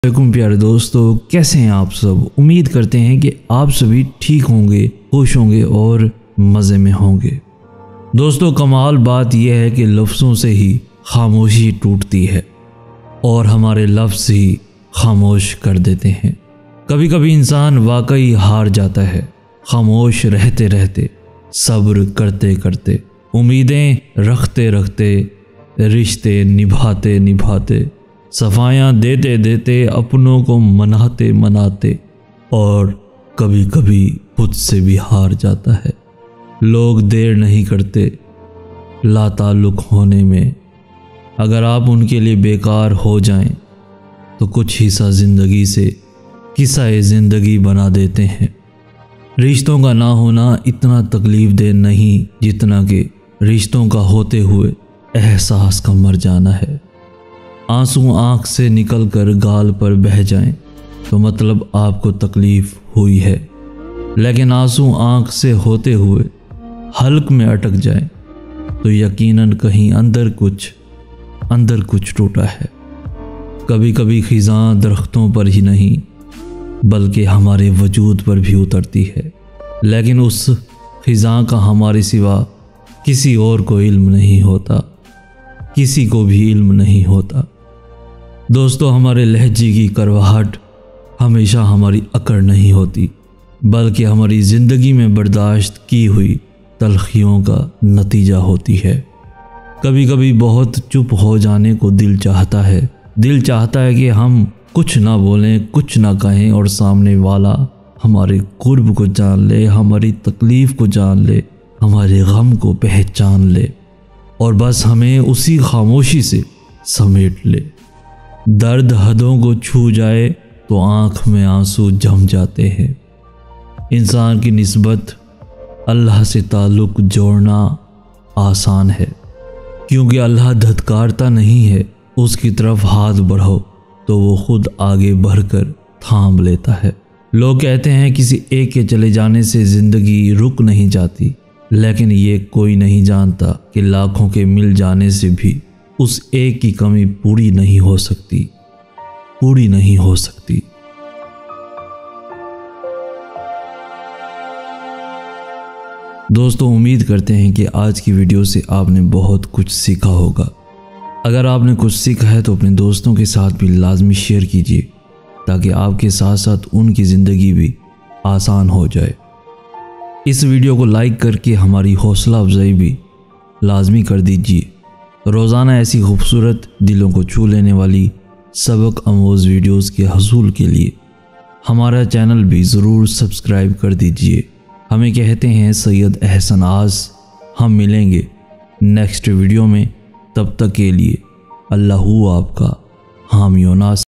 वालेकुम प्यारे दोस्तों, कैसे हैं आप सब। उम्मीद करते हैं कि आप सभी ठीक होंगे, खुश होंगे और मज़े में होंगे। दोस्तों, कमाल बात यह है कि लफ्ज़ों से ही खामोशी टूटती है और हमारे लफ्ज़ ही खामोश कर देते हैं। कभी कभी इंसान वाकई हार जाता है, खामोश रहते रहते, सब्र करते करते, उम्मीदें रखते रखते, रिश्ते निभाते निभाते, सफायाँ देते देते, अपनों को मनाते मनाते, और कभी कभी खुद से भी हार जाता है। लोग देर नहीं करते लाताल्लुक़ होने में। अगर आप उनके लिए बेकार हो जाएं तो कुछ हिस्सा ज़िंदगी से किस्सा ज़िंदगी बना देते हैं। रिश्तों का ना होना इतना तकलीफ़ दे नहीं जितना कि रिश्तों का होते हुए एहसास का मर जाना है। आंसू आँख से निकलकर गाल पर बह जाएं तो मतलब आपको तकलीफ़ हुई है, लेकिन आंसू आँख से होते हुए हल्क में अटक जाएं तो यकीनन कहीं अंदर कुछ टूटा है। कभी कभी खिज़ां दरख्तों पर ही नहीं बल्कि हमारे वजूद पर भी उतरती है, लेकिन उस खिज़ां का हमारे सिवा किसी और को इल्म नहीं होता, किसी को भी इल्म नहीं होता। दोस्तों, हमारे लहजे की करवाहट हमेशा हमारी अकड़ नहीं होती, बल्कि हमारी ज़िंदगी में बर्दाश्त की हुई तलखियों का नतीजा होती है। कभी कभी बहुत चुप हो जाने को दिल चाहता है कि हम कुछ ना बोलें, कुछ ना कहें और सामने वाला हमारे कुर्ब को जान ले, हमारी तकलीफ़ को जान ले, हमारे गम को पहचान ले और बस हमें उसी खामोशी से समेट ले। दर्द हदों को छू जाए तो आँख में आंसू जम जाते हैं। इंसान की निस्बत अल्लाह से ताल्लुक़ जोड़ना आसान है, क्योंकि अल्लाह धत्कारता नहीं है। उसकी तरफ हाथ बढ़ाओ तो वो खुद आगे बढ़कर थाम लेता है। लोग कहते हैं किसी एक के चले जाने से ज़िंदगी रुक नहीं जाती, लेकिन ये कोई नहीं जानता कि लाखों के मिल जाने से भी उस एक की कमी पूरी नहीं हो सकती। दोस्तों, उम्मीद करते हैं कि आज की वीडियो से आपने बहुत कुछ सीखा होगा। अगर आपने कुछ सीखा है तो अपने दोस्तों के साथ भी लाजमी शेयर कीजिए, ताकि आपके साथ साथ उनकी ज़िंदगी भी आसान हो जाए। इस वीडियो को लाइक करके हमारी हौसला अफजाई भी लाजमी कर दीजिए। रोज़ाना ऐसी खूबसूरत, दिलों को छू लेने वाली, सबक आमोज़ वीडियोस के हसूल के लिए हमारा चैनल भी ज़रूर सब्सक्राइब कर दीजिए। हमें कहते हैं सैयद अहसन आस। हम मिलेंगे नेक्स्ट वीडियो में, तब तक के लिए अल्लाह आपका हामी व नासिर।